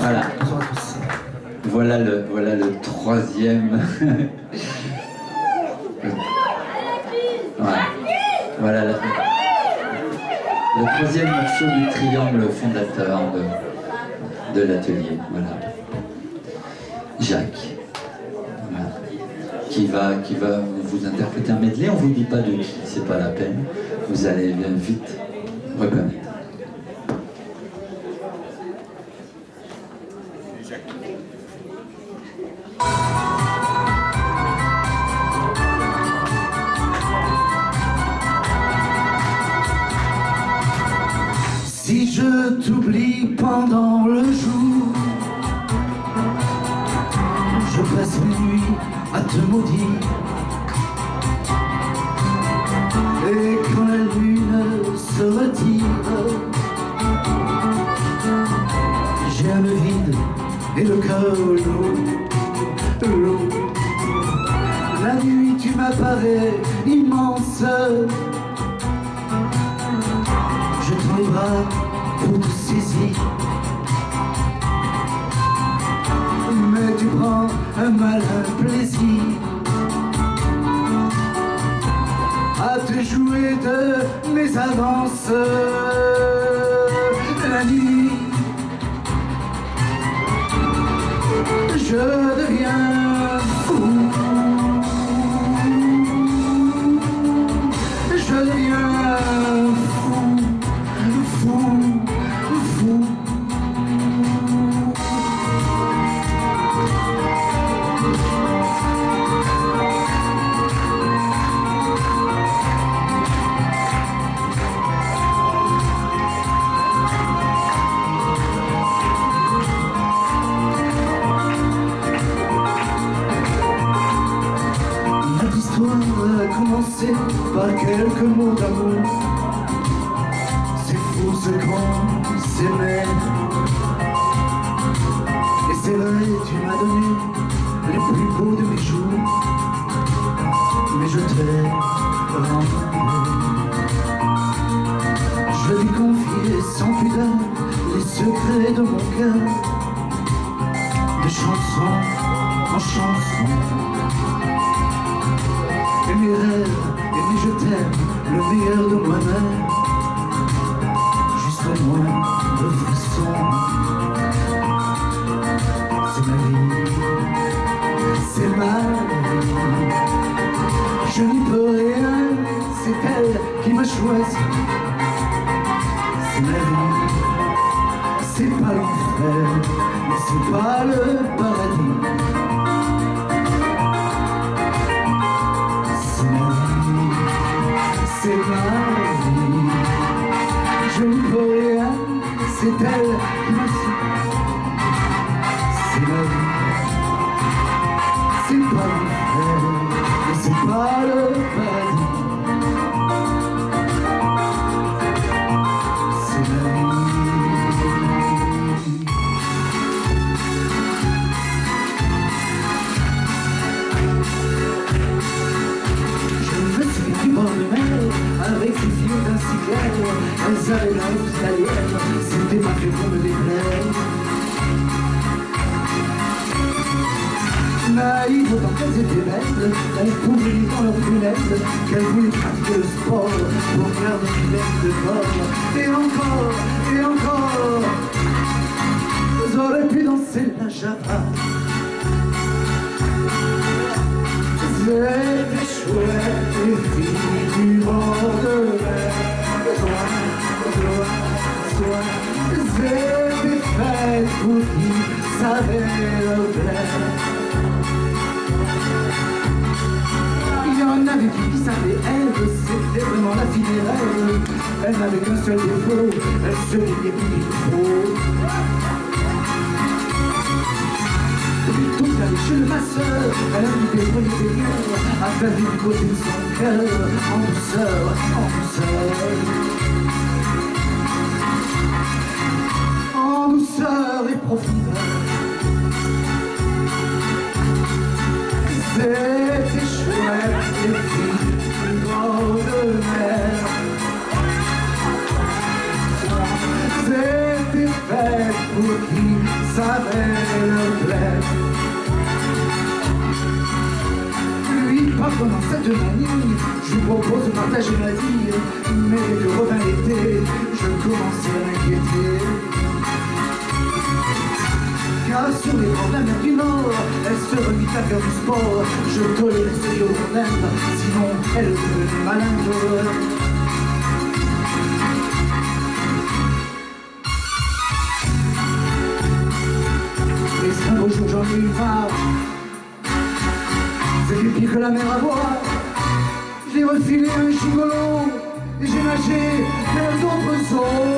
Voilà. Bonsoir à tous. Voilà le troisième. Ouais. Voilà le troisième morceau du triangle fondateur de l'atelier. Voilà. Jacques. Voilà. Qui va vous interpréter un medley. On ne vous dit pas de qui, c'est pas la peine. Vous allez bien vite reconnaître. Si je t'oublie pendant le jour, je passe mes nuits à te maudire. Et quand la lune se retire, j'ai un vide et le cœur lourd. La nuit tu m'apparais immense, je tends les bras pour te saisir, mais tu prends un malin plaisir à te jouer de mes avances. La nuit, je deviens fou, je deviens fou. Notre histoire a commencé par quelques mots d'amour. C'est fou ce qu'on s'aimait. Et c'est vrai, tu m'as donné les plus beaux de mes jours, mais je te l'ai rendu. Je lui confiais sans pudeur les secrets de mon cœur, de chanson en chanson. Et mes rêves, et mes je t'aime, le meilleur de moi-même, jusqu'au moindre frisson. C'est ma vie, c'est ma vie. Je n'y peux rien, c'est elle qui m'a choisi. C'est ma vie, c'est pas l'enfer, mais c'est pas le paradis. C'est ma vie, je ne peux rien, c'est elle qui m'a su. C'est ma vie, c'est pas l'enfer, mais c'est pas le paradis. C'est ma Je me suis du bord de mer avec ses yeux d'un cigare, elles avaient la hospitalière, c'était pas fait pour me déplaire. Naïve autant qu'elles étaient belles, elles pouvaient lire dans leurs prunelles qu'elles voulaient pratiquer le sport pour garder une bête de corps. Et encore, j'aurais pu danser la java. C'était chouette, les filles du bord de mer. C'était fait pour qui savait le plaire. Il y en avait qui savaient Ève, c'était vraiment la fille des rêves. Elle n'avait qu'un seul défaut, elle se riait plus qu'il faut. Toute la chez le masseur, elle a vu des poignées de guerre, a perdu du côté de son cœur, en douceur, en douceur et profondeur. C'était chouette, les filles du bord de mer. C'était fait pour qui savait leur plaire. Lui, pas pendant cette manie, je lui propose de partager ma vie, mais dès que revint l'été, je commençais à m'inquiéter. Car sur les bords de la mer du Nord, elle se remit à faire du sport. Je tolérais ses violons, sinon elle devenait malingre. Et un beau jour j'en ai eu marre. C'était pire que la mer à boire. J'ai refilé un gigolo et j'ai nagé vers d'autres eaux.